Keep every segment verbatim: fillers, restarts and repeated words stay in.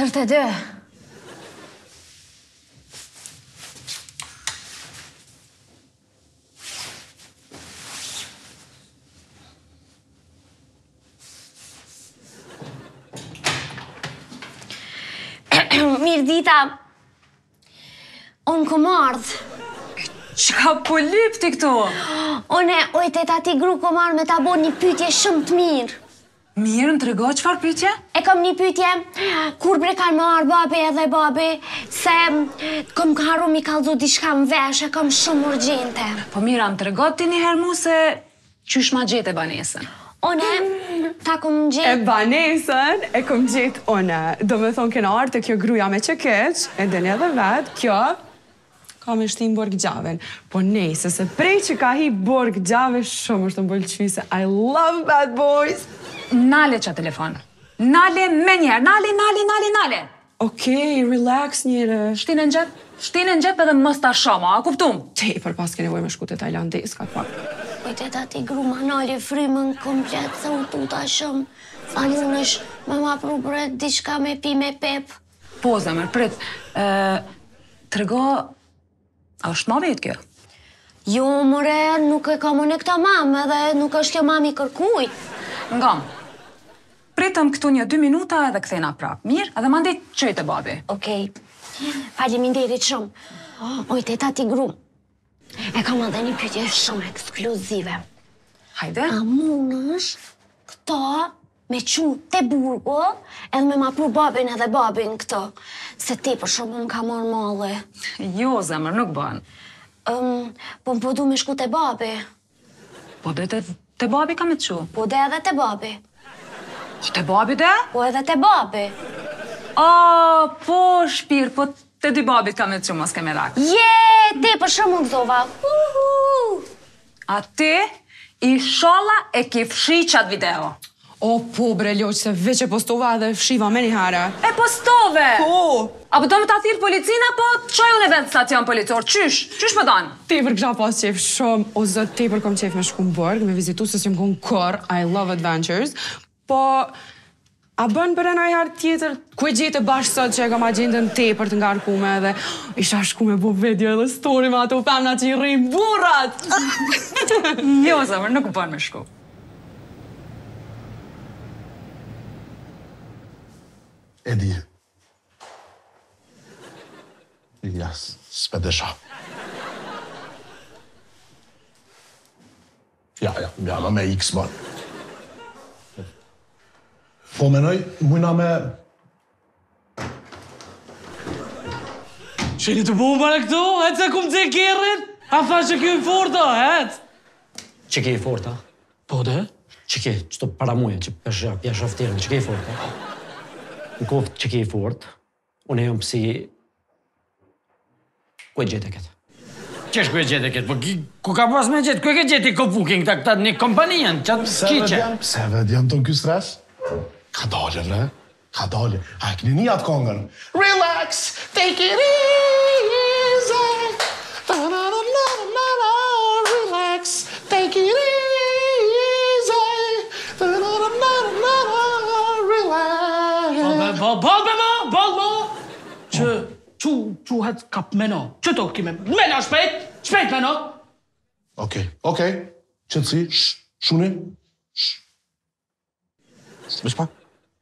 Tër të dy. Mirë dita, unë kom ardhë. Qka po lip ti këtu? One, ojtë e tati gru kom ardhë me ta bo një pytje shumë të mirë. Mirë, në të rego qëfar pytje? E kom një pytje, kur bre kanë më arë babi edhe babi, se kom karu mi kalzu diçka më vesh, e kom shumë urgjente. Po mira, më të rego ti një herë mu se qysh ma gjete banesën. One, ta kom gjetë... E banesën e kom gjetë one. Do me thonë kena artë e kjo gruja me që keq, e deni edhe vetë, kjo ka me shtim Borg Gjavën. Po nejse, se prej që ka hi Borg Gjavën, shumë është të mbëlqyse. I love bad boys. Nale qa telefon. Nale me njerë. Nale, nale, nale, nale. Okej, relax njëre. Shtinë në gjep. Shtinë në gjep edhe mës ta shoma, a kuptum? Te, për pas ke nevoj me shku të Tajlandes, ka pak. Ojtë e tati gru ma nalje frimën komplet, se u tuta shumë. Sa mund është me ma pru bret diçka me pi me pep. Po, zemër, prit. Të rego, a është ma vetë kjo? Jo, more, nuk e kam unë e këta mamë, edhe nuk është kjo mami kërkuj. Ngam. Pritëm këtu një dy minuta edhe këthena prap. Mirë, edhe mandit qëjt e babi. Okej. Faleminderit shumë. Ojtë e tati gru. E kam edhe një pytje shumë ekskluzive. Hajde. A mund është këta me qu të burgo edhe me ma pru babin edhe babin këto? Se ti për shumë më ka morë malle. Jo, zemër, nuk bën. Um, po më po du me shku të babi. Po dhe të babi ka me të qu? Po dhe edhe të babi. Po të babi dhe? Po edhe të babi. A, po, shpirë, po të dy babit ka me të qu, mos ke merak. Je, ti për shumë më gëzova. Uhu. A ti, i sholla e ki fshi qatë video. O, po, bre, Loq, se veq e postova dhe fshiva me një hara. E postove! Po! Apo do me ta thirë policina, po të qoj unë e vetë stacion policor. Qysh? Qysh më danë? Tepër kisha pas qef shumë, o zot, tepër kom qef me shku në Borg, me vizitu se s'jom kon kur, I love adventures, po, a bën për e nëjë herë tjetër, ku e gjetë bashkë sot që e kam agendën tepër të ngarkume edhe isha shku me bo video edhe story me ato femna që i rrim burrat! Jo, zemër, nuk bën me shku. E di. Ja, s'pe desha. Ja, ja, ja, ma me X, man. Po menoj, mujna me... Qeni të bumë para këtu? Hëtë se kumë të kjerën? A fa që kjo i forta, hëtë? Që ke i forta? Po dhe? Që ke, që të para muje, që pësha, pjesha fëtirën, që ke i forta? Në koftë që ke i fort, unë e jam pësi... Ku e gjete këtë? Qesh ku e gjete këtë? Po ku ka pas me gjete? Ku e ke gjete i co-booking të këta një kompanien? Qatë qiqe? Se vedë jam të në kjo stres? Ka dalje, vre? Ka dalje. A e këni një atë kongën. Relax, take it easy. Relax, take it easy. Relax. Bal me ma, bal ma! Që, që, që hëtë kap me no? Që to kime? Me no shpejt! Shpejt me no! Okej, okej. Qëtësi, shh, shuni. Shh. Shh, pak.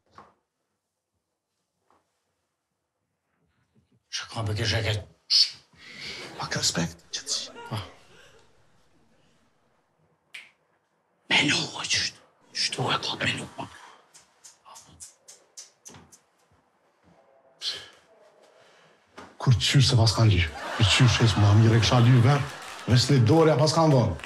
Që ka për kështë e këtë? Shh. Pak respekt, qëtësi. Menu, qështë? Qështu e ka menu, ma? Kur qysh se pas kanë lyë. Kur qysh e s'ma mire kësha lyë verë, vesle dorja pas kanë dhonë.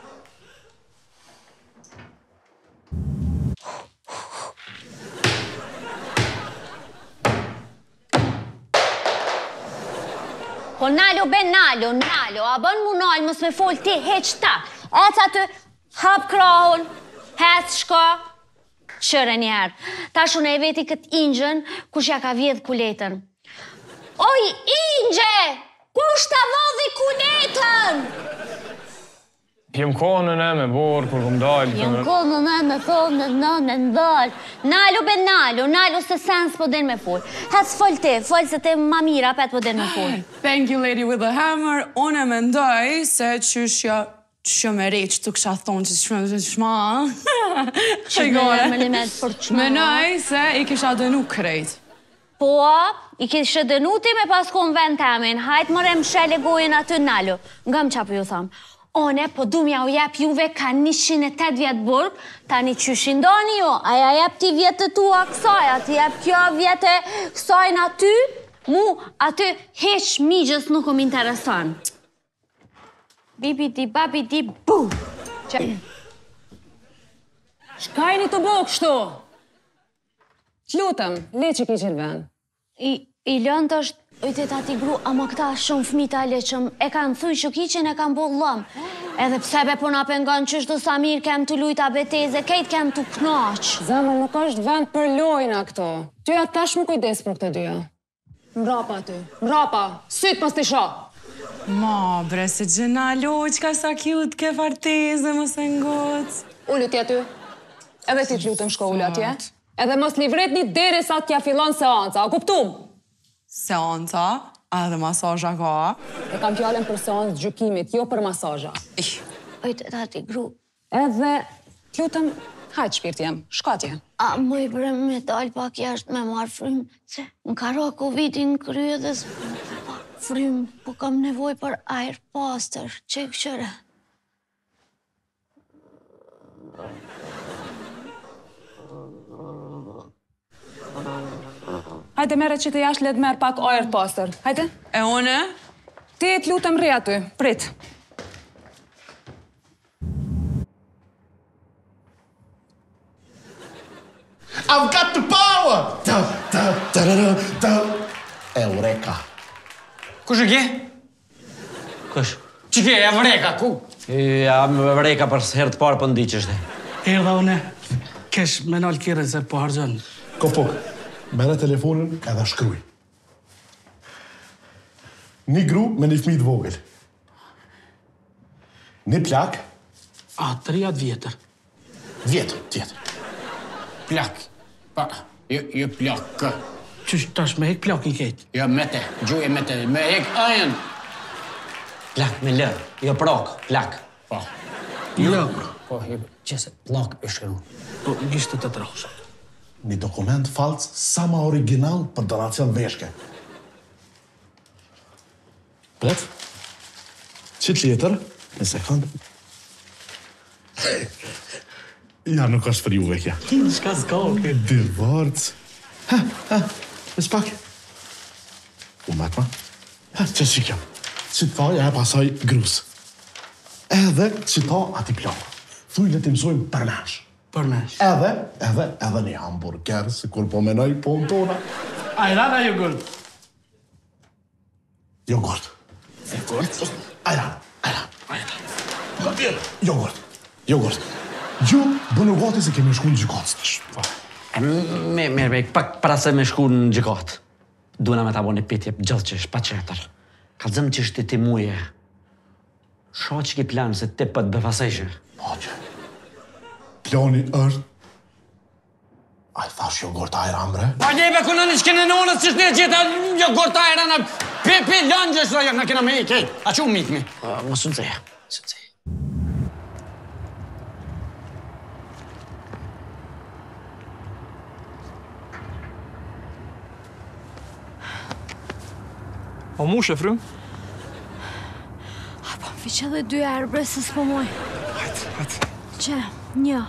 Po nalo, ben nalo, nalo, a bën mu nalë, mës me fol ti, heq ta. Ec aty, hap krahun, hec shka, qëre njerë. Ta shune e veti këtë ingjën, kush ja ka vjedh kuletën. Oj, ingje! Kush ta vodhi kuletën? Jem konën e me borë, kur këm dalë. Jem konën e me thonë në në ndalë. Nalu be nalu, nalu se sens po den me full. Hes fol ti, fol se te ma mira pet po den me full. Thank you, lady with the hammer. Unë e mendoj se qyshja që me reqë të kësha thonë që shme që shma. Që me me limet për qma. Menoj se i kisha dënu krejt. Po, i kishe dënu ti me pas kon vend temin. Hajt mëre më shele gojën aty nalu. Nga më qapë ju thamë. One, po du mja u jep juve ka njëqind e tetë vjetë burg, tani që shindoni jo, aja jep ti vjetë të tua kësaj, ati jep kjo vjetë kësaj në aty, mu aty heq migjës nuk më intereson. Bibi di, babi di, bu! Shkajni të bo kështu? T'lutëm, le që ki qenë vend. I, i lëndë është, ojte tati gru, ama këta shumë fmita leqëm, e kanë thuj që kiqin e kanë bo lëm. Edhe pse be po na pengon qështu sa mirë kem të lujta beteze, kejt kem të knaq. Zemër, nuk është vend për lojna këto. Tyja tash më kujdes për këtë dyja. Mrapa ty, mrapa, syt mos t'i shoh. Ma, bre, se gjena loqka sa cute ke farteze, më se ngoc. Ullu ti aty. Edhe ti t'lutëm shko ullu atje. Edhe mos livret një deri sa t'ja fillon seanca, a kuptum? Seanca, edhe masazha ka. E kam fjallën për seancë gjykimit, jo për masazha. Ojte tati gru. Edhe t'lutëm, hajt shpirti jem, shko atje. A më i bre me dal pak jashtë me marë frim, se në karo Covidin krye dhe frim, po kam nevoj për air pastor, që këshëre. Hajde mere që të jashtë letë merë pak air pastor. Hajde. E one? Ti t'lutëm rri aty, prit. I've got the power! Ta, ta, ta, ta, ta. Eureka. Kush e kje? Kush? Që kje, Eureka, ku? Jam Eureka për herë të parë për ndiqështë. Erdha une, kesh me nalë kire se po hargjën. Kopok, mere telefonin edhe shkruj. Një gru me një fmi të vogël. Një plak. A, të rjat vjetër. Vjetër, tjetër. Plak. Pa, jo, jo plak. Qysh tash me hek plakin kejt? Jo, mete, gjuje mete, me hek ajen. Plak me lë, jo prok, plak. Po. Jo. Po, qese plak e shkru. Po, gjishtë të të troshë. Një dokument falc sa ma original për donacion veshke. Pret? Qitë letër? Në sekund. Ja, nuk është për juve kja. Shka s'ka, E divorc. Ha, ha,ës pak. U matë ma. Ha, që që kjo? Që ta ja e pasaj grus. Edhe që ta ati plakë. Thuj le të mësojmë përmesh. Përmesh. Edhe, edhe, edhe një hamburger, se kur po menoj po në tona. Ajran a jogurt? Jogurt. Jogurt? Ajran, ajran, ajran. Jogurt, jogurt. Ju, bënë gati se kemi shku në gjykatës tash. Me, me, me, pak para se me shku në gjykatë. Duna me ta bo një pitje gjithë që është pa qeter. Ka zëmë që është ti muje. Sho që ki planë se ti për të befasejshë. Po që. Plani është... A i thash jogurt ajran, bre? Pa njebe ku në një shkene në onës që shne gjitha jogurt ajran, pi, pi, lëngjës, në kena me i kej. A që u mitmi? Më së nëzeja, së nëzeja. O mu, shefrym? A, po më fiqe dhe dy erë, bre, se s'po moj. Hajtë, hajtë. Që, një.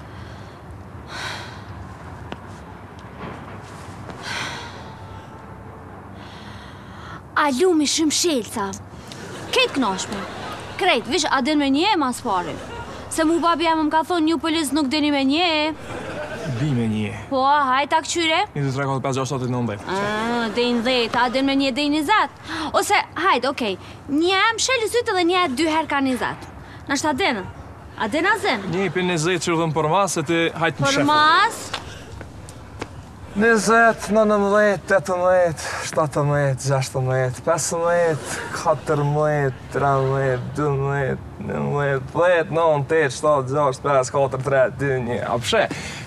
A lumi shumë shelca. Kejt knashme. Krejt, vish, a din me një e mas pari. Se mu babi jam më ka thonë një pëllis nuk dini me një e. Bi me një. Po, hajt a këqyre? Një, tre, katër, pesë, gjashtë, shtatë, nëntë, dhjetë. Ah, dhe në dhjetë, a din me një dhe njëzat. Ose, hajt, okej, një e më sheli sytë dhe një e dy her ka njëzat. Nështë a dinë? A dinë a zinë? Një për një zëjtë që rëdhëm për mas, se ti hajtë në Për shefrym. mas? njëzet, nëntëmbëdhjetë, tetëmbëdhjetë, shtatëmbëdhjetë, gjashtëmbëdhjetë, pesëmbëdhjetë, katërmbëdhjetë, trembëdhjetë, dymbëdhjetë, nëntëmbëdhjetë, dhjetë, nëntë, tetë, shtatë, gjashtë, pesë, katër, tre, dy, një. A pshe?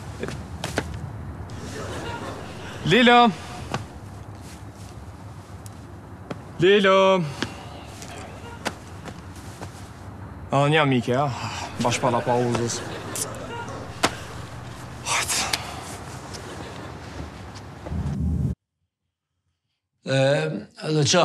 Lilo! Lilo! A, një amike, ja? Bash para pauzës. Dhe qa?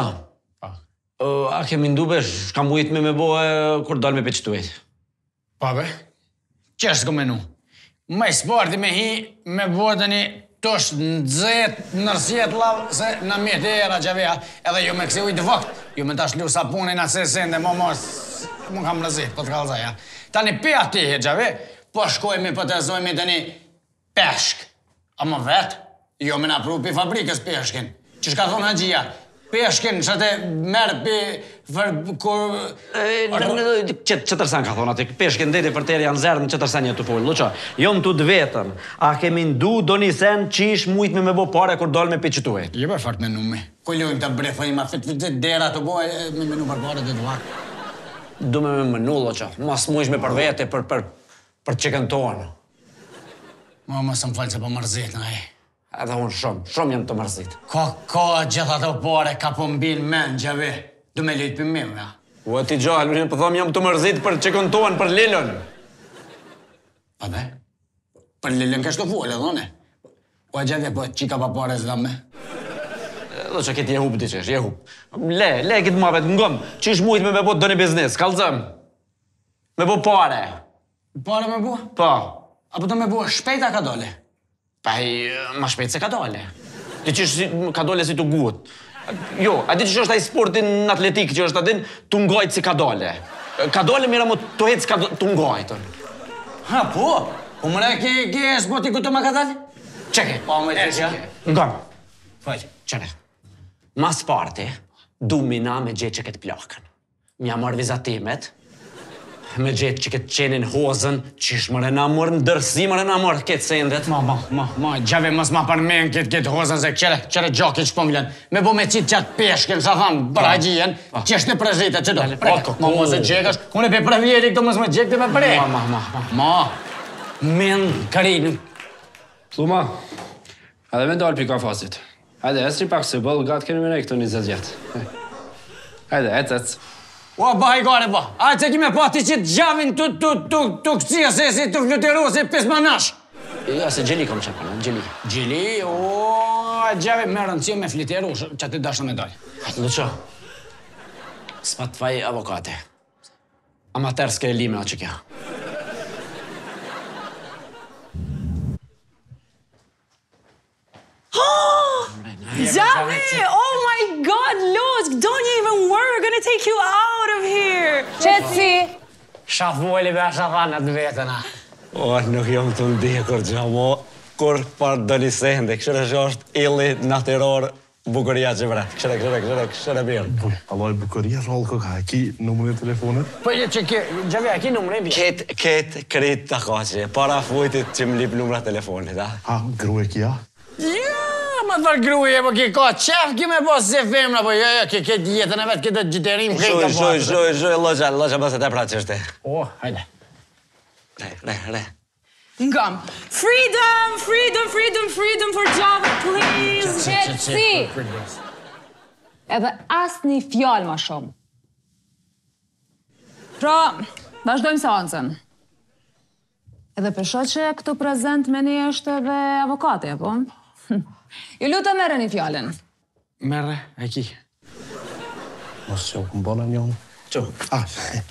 A kemi ndubesh, kam ujt me me bohe kur dal me peqtuet? Pa be, qështë ko menu? Me sporti me hi, me bohe të një tosh në dzet, nërsjet lavë, se në mjetë e era gjaveja, edhe ju me kësi ujtë vëkt, ju me tash lu sapunin atë se sende, mo mos, mu kam rëzit, po të kalzaja. Tani pe ati he gjave, po shkojme, po të zojme të një peshk. A më vetë, jo me na pru pi fabrikës peshkin. Që shka thonë Hagjia? Peshkin që te merë pi... kur... Qëtërsen ka thonë ati, peshkin deti për teri janë zerë në qëtërsen një të folë. Luqa, jo në të të vetëm, a kemi ndu do një sen që ish mujt me me bo pare kur dole me peqituet? Je për fakt menu me. Kullojmë të brefërim, a fit fit dera të boj me menu për pare dhe të vakë. Du me me menu, luqa, mas mu ish me për vete, për për për qikën tonë. Ma më së më falë që po mërzit në e. Edhe unë shumë, shumë jam të mërzit. Ka, ka gjitha të pare, ka po mbil men, gjave. Du me lejtë për mime, ja. U e ti gjallë, unë po thom jam të mërzit për qikën tonë, për Lilën. Pa be? Për Lilën kështë të folë, dhone? U e gjave, po qika pa pare zda me? Do që këtë je hub t'i qesh, je hub. Le, le këtë mabet, ngëm, që ish mujt me me bo të dëni biznis, kalzëm. Me bo pare. Pare me bo? Po. Apo të me bo shpejta ka dole? Pa i ma shpejt se ka dole. Ti që ka dole si të gut. Jo, a di që është ai sportin në atletik që është adin të ngojt si ka dole. Ka dole mira mu të hecë ka të ngojt. Ha, po? Po mëre ke sporti ku të ma ka dale? Qeke? Po, me të që? Ngam. Fajtë. Qene. Mas parti, du mina me gjithë që këtë plakën. Mja marrë vizatimet, me gjithë që këtë qenin hozën, që ishë mëre na mërë në dërsi, mëre na mërë këtë sendet. Ma, ma, ma, ma, gjave mës ma përmen këtë këtë hozën, se qere, qere gjoki që pëmbilen. Me bo me qitë qatë peshken, sa thamë, për hajgjien, që është në prezite, që do? Preke, ma mos e gjekash, unë e pe prevjeri këto mos me gjekte me prej. Ma, ma, ma, ma. Ma, men, karin. Pluma, edhe me dalë pi kafasit. Hajde, esri pak se bëllë, gatë keni me ne këto një zëtë gjatë. Hajde, ec, ec. Ua, ba, i gare, ba. A, që kime pa ti qitë gjavin të të të të këcia se si të fluteru se pes manash. Ja, se gjeli kom qepën, gjeli. Gjeli? O, gjave me rëndësio me fliteru, që ti dashën me dalë. Hajtë, Luqo, s'pa të faj avokate. Amater s'ke e lime o që kja. Javi! Oh my God, Luq, don't you even worry, we're gonna take you out of here! Qetësi! Shafoli be shafanat vetëna. O, nuk jam të ndikur që mo, kur par do një sende, këshire që është illi natyror bukuria që vret. Këshire, këshire, këshire, këshire birë. Alloj, bukuria, rollë këka, e ki numërin e telefonit? Po, që ke, Gjavi, a ki numërin bi? Ket, ket, krit të kache, para fujtit që më lip numra telefonit, ha? Ha, grue kja? Ja, ma të farë gruje, po ki ka qef, ki me po se femra, po jo, jo, ki ke jetën e vetë, ki të gjiterim, ki Shoj, shoj, shoj, shoj, loqa, loqa bëse te pra qështë. O, hajde. Re, re, re. Ngam. Freedom, freedom, freedom, freedom for Java, please! Qetësi! Edhe asë një fjallë ma shumë. Pra, vazhdojmë seancën. Edhe përsho që këtu prezent me një është edhe avokati, apo? Ju lutë mere një fjallën. Mere, e ki. Mos që u këmbona njën. Qo? Ah,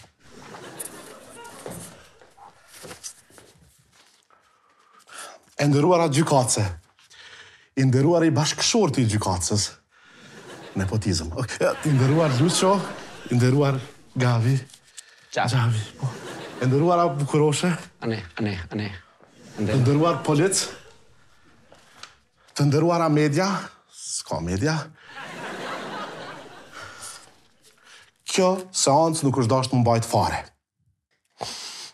e ndëruara gjykatëse. I ndëruar i bashkëshorti i gjykatësës. Nepotizm. I ndëruar Luqo, i ndëruar Gavi. Gavi, po. E ndëruara Bukuroshe. Ane, ane, ane. Të ndëruar polic. Të ndëruara media. S'ka media. Kjo seancë nuk është dashtë më mbajt fare.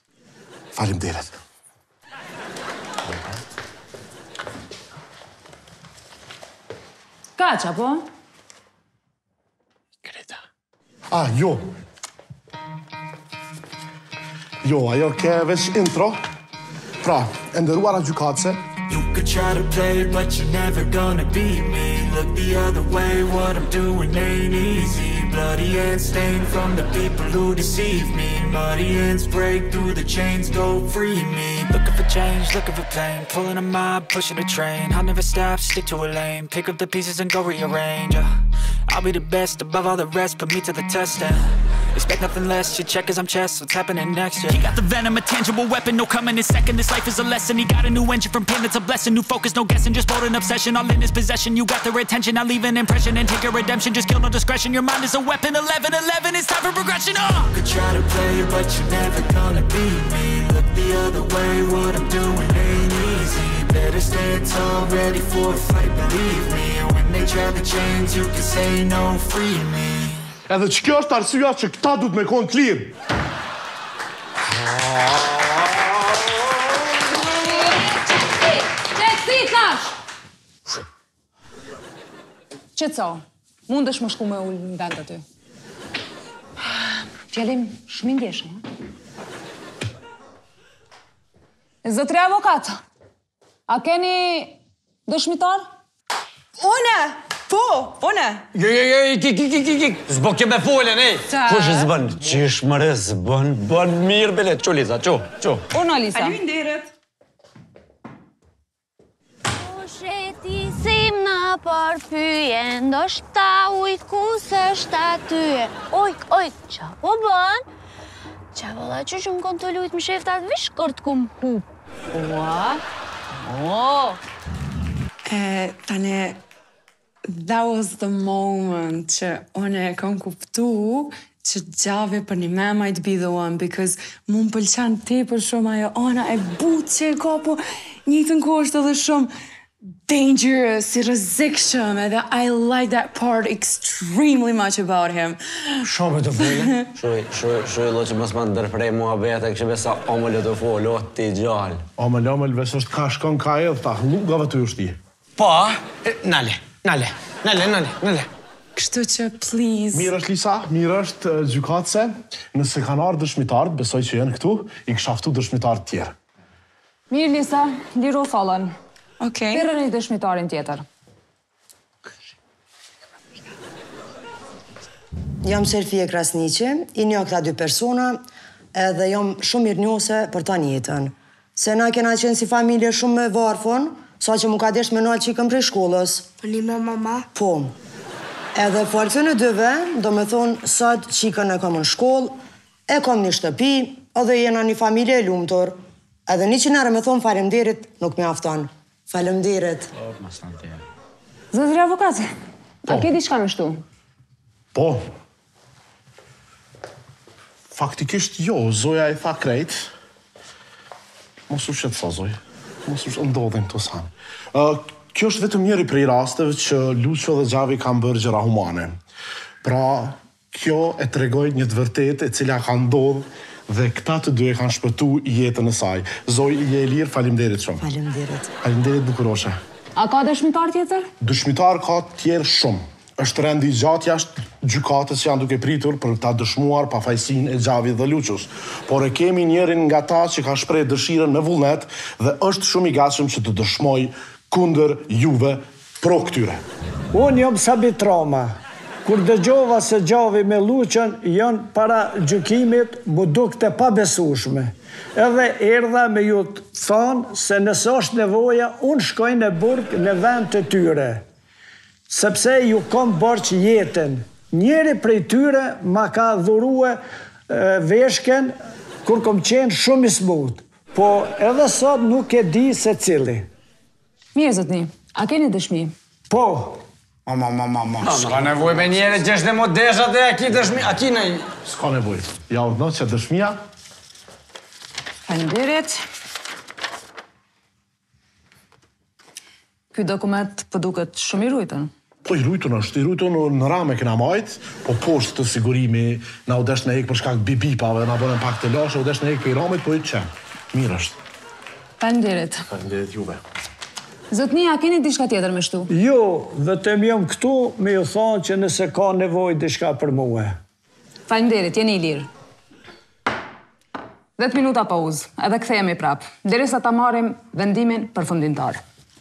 Falim deret. kaq, apo? Greta. Ah, jo. Jo, ajo ke veç intro. Pra, e nderuara gjykatëse. You could try to play it, but you're never gonna beat me. Look the other way, what I'm doing ain't easy. Bloody hands stained from the people who deceive me. Muddy hands break through the chains, go free me. Looking for change, looking for pain. Pulling a mob, pushing a train. I'll never stop, stick to a lane. Pick up the pieces and go rearrange. uh, I'll be the best above all the rest, put me to the test and expect nothing less, you check as I'm chess. What's happening next, yeah. He got the venom, a tangible weapon, no coming in second. This life is a lesson, he got a new engine from pain, it's a blessing. New focus, no guessing, just bold and obsession. All in his possession, you got their attention. I leave an impression and take your redemption. Just kill no discretion, your mind is a weapon. Eleven, eleven, it's time for progression, oh! You could try to play it, but you're never gonna beat me. Look the other way, what I'm doing ain't easy. Better stand tall, ready for a fight, believe me. And when they try to change, you can say no, free me. Edhe që kjo është arsyeja që këta duhet me konë të lirë. Qetësi, thash! Qetëso, mundesh më shku me ullë në vend aty. Fjalim shumë i ndjeshëm, ha? Zotri avokat, a keni dëshmitar? Une! Po, une! Jo, jo, jo, ki, ki, ki, ki, ki, zbo ke me folën, ej! Po që zbën, që është mërë, zbën, bën mirë, bele, qo, Liza, qo, qo. Unë, Alisa. Faleminderit. Po shetisim në përpyje, ndoshta ujku s'është atyje. Ojk, ojk, qa po bën? Qa vëlla që që më kontrollujt më sheftat vish kërë të kumë hup. Ua? O! E, tane, that was the moment që une e kam kuptu që Gjavi për një me might be the one, because mu më pëlqen te për shumë ajo ana e butë që e ka, po njëtën kohë është edhe shumë dangerous, i rrezikshëm, edhe I like that part extremely much about him. Shumë të folë. Shuj, shuj, shuj, lo që mos më ndërprej mua bete, kështë besa omëllë të folë, o ti gjallë. Omëllë, omëllë, besë është ka shkon ka edhe, ta hlugave të jushti. Pa, nale, nale, nale, nale, nale. Kështu që, please. Mirë është, Lisa, mirë është gjykatëse. Nëse kanë ardhur dëshmitarët, besoj që jenë këtu, i këshaftu dëshmitarët tjerë. Mirë, Lisa, liru thollën. Okej. Pirën një dëshmitarin tjetër. Jam Selfie Krasniqi, i njoh këta dy persona, edhe jam shumë mirënjohëse për ta njëjtën. Se na kena qenë si familje shumë me varfën, sa që mu ka desh me nalë qikën prej shkollës. Po një me mama? Po. Edhe falë në dyve, do me thonë, sot qikën e kam në shkollë, e kam një shtëpi, edhe jena një familje e lumëtor. Edhe një që nërë me thonë faleminderit nuk me afton. Faleminderit. Zotri avokat, a ke diçka më shtu? Po. Faktikisht jo, Zoja i tha krejt. Mos u shqetëso, Zoj. Mos u ndodhin këto sanë. Uh, kjo është vetëm njëri prej rasteve që Lucio dhe Gjavi kanë bërë gjëra humane. Pra, kjo e tregoj një të vërtet e cila ka ndodhë dhe këta të dy e kanë shpëtu jetën e saj. Zoj, je e lirë, faleminderit shumë. Faleminderit. Faleminderit bukuroshe. A ka dëshmitar tjetër? Dëshmitar ka tjerë shumë. Është rendi gjatë jashtë gjykatës që janë duke pritur për ta dëshmuar pafajësinë e Gjavit dhe Lucius. Por e kemi njërin nga ta që ka shpreh dëshirën me vullnet dhe është shumë i gatshëm që të dëshmoj kundër juve pro këtyre. Unë jam Sabit Roma. Kur dëgjova se Gjavi me Luqën janë para gjykimit, mu dukte pa besueshme. Edhe erdha me ju të thonë se nëse është nevoja, unë shkoj në burg në vend të tyre. Sepse ju kom borç jetën. Njeri prej tyre ma ka dhurue veshken kur kom qenë shumë i smut. Po edhe sot nuk e di se cili. Mirë, zotni, a keni dëshmi? Po. Mama, mama, mama, s'ka nevoj me njere që është në modeshat e aki dëshmi, aki në... S'ka nevoj. Ja u dhënë që dëshmia... Faleminderit. Ky dokument po duket shumë i rujtën. Po i rujtën është, i rujtën në rame këna majtë, po poshtë të sigurimi, na u desh në ek për shkak bibipave, na bënën pak të lashe, u desh në ek për i ramit, po i të qenë. Mirë është. Faleminderit. Faleminderit juve. Zotnia, keni diçka tjetër me shtu? Jo, vetëm jam këtu me ju thonë që nëse ka nevojë diçka për mua. Faleminderit, jeni i lirë. dhjetë minuta pauzë, edhe kthehemi prap, derisa ta marrim vendimin përfundimtar.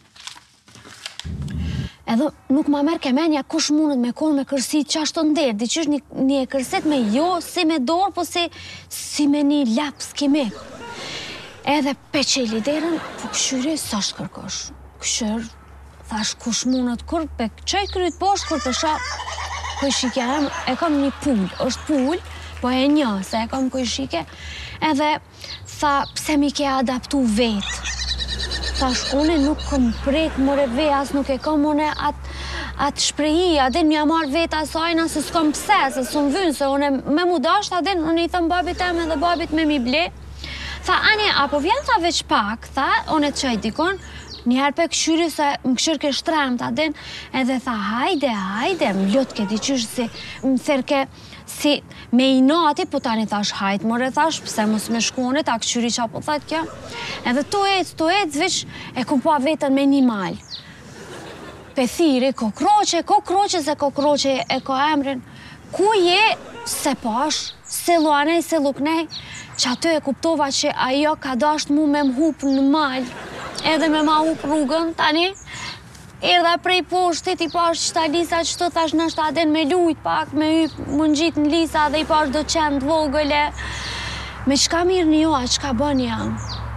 Edhe nuk ma merr kemenja kush mundet me konë me kërsit qashtë të nderë, diqysh një, një kërset me jo, si me dorë, po si, si me një lapë skimik. Edhe pe që i liderën, po këshyri sa është kërkosh. Këshyr, thash kush mundet kur, pe qaj kryt poshtë kur pesha, kuj shike, e kam një pull, është pull, po e një, se e kam kuj shike, edhe tha, pse mi ke adaptu vetë. Thash, une nuk kom prek more ve, as nuk e kom une atë at shprehi, adin mja marrë vetë asajna se s'kom pse, se s'um vynë, se une me mu dasht, adin, une i thëm babit e me dhe babit me mi ble. Tha, Anje, apo vjen tha veç pak, tha, une të qaj dikon, njëherë pe këshyri se më këshyr ke shtremt, adin, edhe tha, hajde, hajde, më ljot ke diqysh si, më therke, si me i nati, po tani thash hajt, more thash, pse mos me shkone, ta këshyri qa po thajt kjo. Edhe tu ec, tu ec, vish e kum pa vetën me një mal. Pe thiri, kokroqe, kokroqe, se kokroqe e ko emrin. Ku je, se pash, se luanej, se luknej, që aty e kuptova që ajo ka dasht mu me m'hup në mal, edhe me ma hup rrugën, tani, erdha prej poshtit, i pash qëta Lisa që të thash nështë aden me lujt pak, me hyp më ngjit në Lisa dhe i pash do qenë vogële. Me qka mirë një jo, a qka bën jam?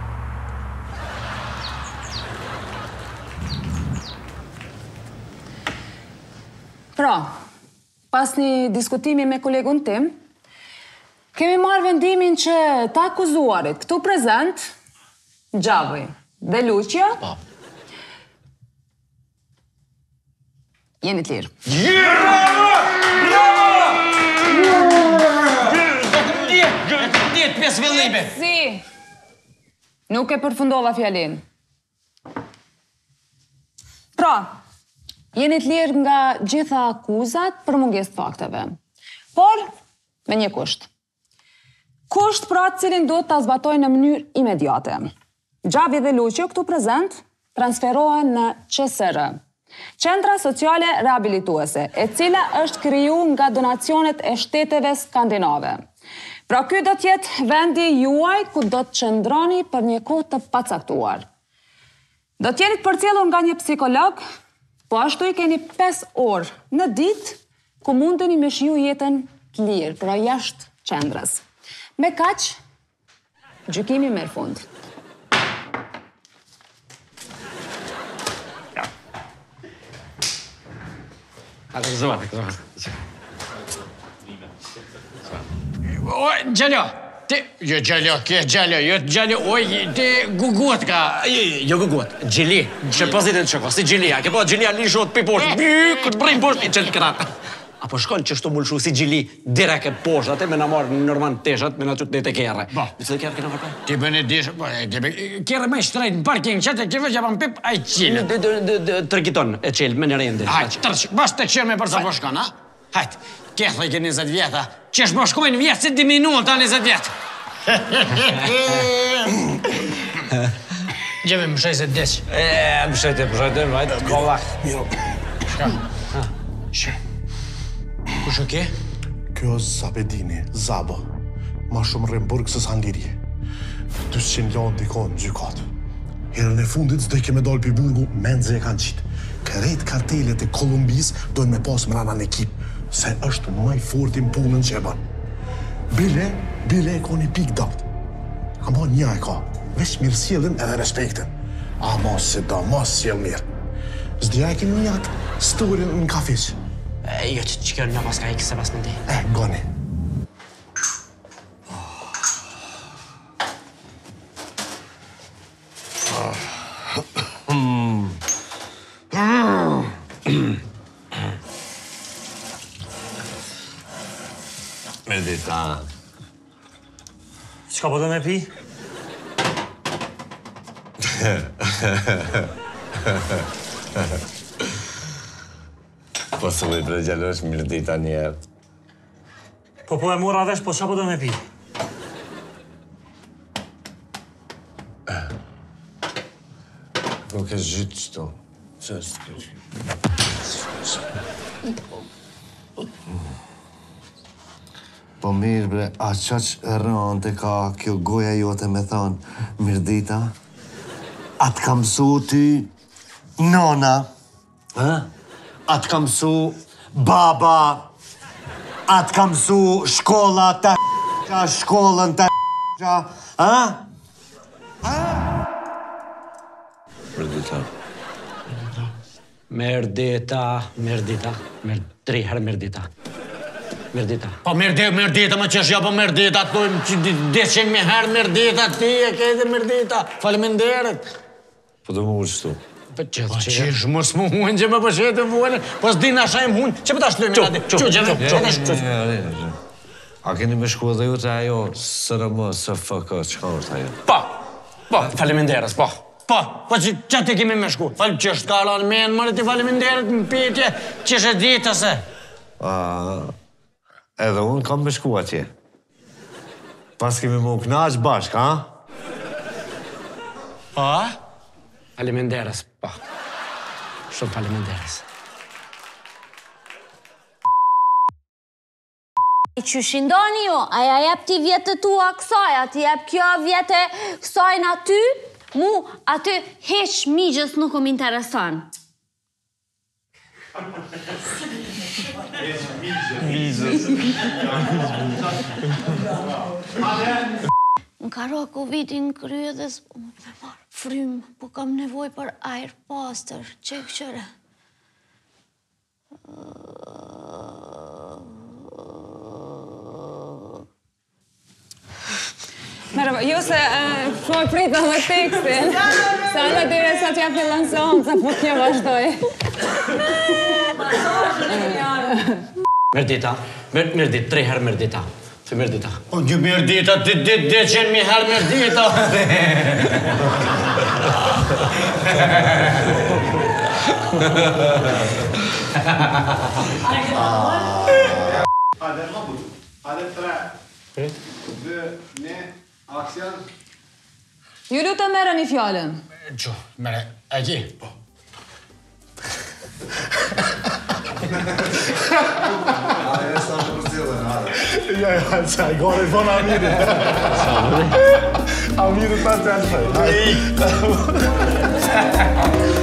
Pra, pas një diskutimi me kolegun tim, kemi marrë vendimin që ta akuzuarit këtu prezent, Gjavi dhe Luqja, jeni të lirë. Djetë pjesë vëllime. Si, nuk e përfundova fjalin. Pra, jeni të lirë nga gjitha akuzat për mungesë fakteve. Por, me një kusht. Kusht pra cilin do të zbatoj në mënyrë imediate. Gjavi dhe Luqjo këtu prezent transferohen në Q S R, Qendra Sociale Rehabilituese, e cila është kriju nga donacionet e shteteve skandinave. Pra ky do t'jetë vendi juaj ku do të qëndroni për një kohë të pacaktuar. Do t'jeni të përcjellur nga një psikolog, po ashtu i keni pesë orë në ditë ku mundeni me shiju jetën të lirë, pra jashtë qendrës. Me kaq, gjykimi merr fund. Atë zëvat, zëvat. O, Gjallo, ti... Jo, Gjallo, kje Gjallo, jo Gjallo, oj, ti gugut ka... Jo gugut, Gjili, që pozitin që ko, si Gjilia, ke po Gjilia li shot për poshtë, bëj, këtë bërim poshtë, i qëllë kratë. Apo shkon që shtu mullëshu si Gjili, direk e poshtë, atë me në marë në nërman teshat, me në qëtë dhe të kjerë. Ba. Nëse dhe kjerë kena marë? Ti bëne dishë, kjerë me shtrejt në parking qëtë, kjerë që pa më pip, a i qilë. Tërkiton e qelë, me në rendi. Hajtë, tërqë, bas të qërë me përsa po shkon, ha? Hajtë, kjerë i ke njëzet vjeta, qesh po shkojnë vjetë si di minuta njëzet vjetë. Gjemi më shaj se desh. E, më shajte, më shajte, më shajte, ka vakt. Miro. Shka? Shë. Kush o ke? Kjo është Zabedini, Zabo. Ma shumë Remburg se Sanliri. dyqin lanë dikon gjykat. Herën e fundit s'do i keme dalë për burgu, menze e kanë qitë. Kërejt kartelet e Kolumbis dojnë me pas mrana në ekip, se është maj fortin punën që e banë. Bile, bile e ka një pik dapt. Ama një e ka, veç mirësjellën edhe respektin. Ama se da mas sjell mirë. S'dja e kemi një atë storin në kafish. Jo, që që kërë një pas ka ikë se pas më ndi. E, goni. Merdita. Qka po do me pi? Po së vëj për gjallosh Merdita njerë. Po po e mora vesh, po qa po do me pi? Ok. ke zhytë qëto. Që është kjo? Po mirë bre, a qaq rënte ka kjo goja jote me thonë, Mirdita? A t'ka mësu ty nona? A t'ka mësu baba? A t'ka mësu shkolla të qa, shkollën të qa? A? Mirdita. Mirdita, Mirdita, tri herë Mirdita. Mirdita. Po Mirdita, Mirdita, më qesh ja po Mirdita, të dojmë që deshen me herë Mirdita, ti e kejtë Mirdita, faleminderit. Po do më ullë qëtu? Po qëtë që... Qesh mos më hunë që më pëshetë vëllë, po s'di na shajmë hunë, që për ta shlujme nga ti? Qu, qu, qu, A keni me shku edhe ju të ajo S R M, S F K, qëka është ajo? Po, po, faleminderit, po. Po, po që që ti kemi me shku? Falë që është ka lanë menë, mërë ti faleminderit në pitje, që është ditëse. Edhe unë kam me shku atje. Pas kemi më knaq bashk, ha? Pa? Faleminderit, po. Shumë faleminderit. Që shindoni jo, aja jep ti vjetë tua kësaj, a ti jep kjo vjetë kësaj në aty, mu aty heq migjës nuk më interesan. Migjës. Më ka ro Covidin krye dhe s'po më me marë frymë, po kam nevoj për ajrë pastër, që këqëre. Merhaba, ju se po e prit në dhe tekstin. Sa në dire sa t'ja fillon zonë, sa po t'ja vazhdoj. Mirdita, Mirdita, tri herë Mirdita. Të Mirdita. O, një Mirdita, ti dhe qenë mi herë Mirdita. Hajde, hapur. Hajde, tre. Dë, ne, aksion. Ju lu të merë një fjallën. Qo, mere, e ki? Po. Hajde, sa të përstjellën, hajde. Ja, ja, qaj, gore, i thonë Amirit. Amirit pas të janë shaj. Hajde.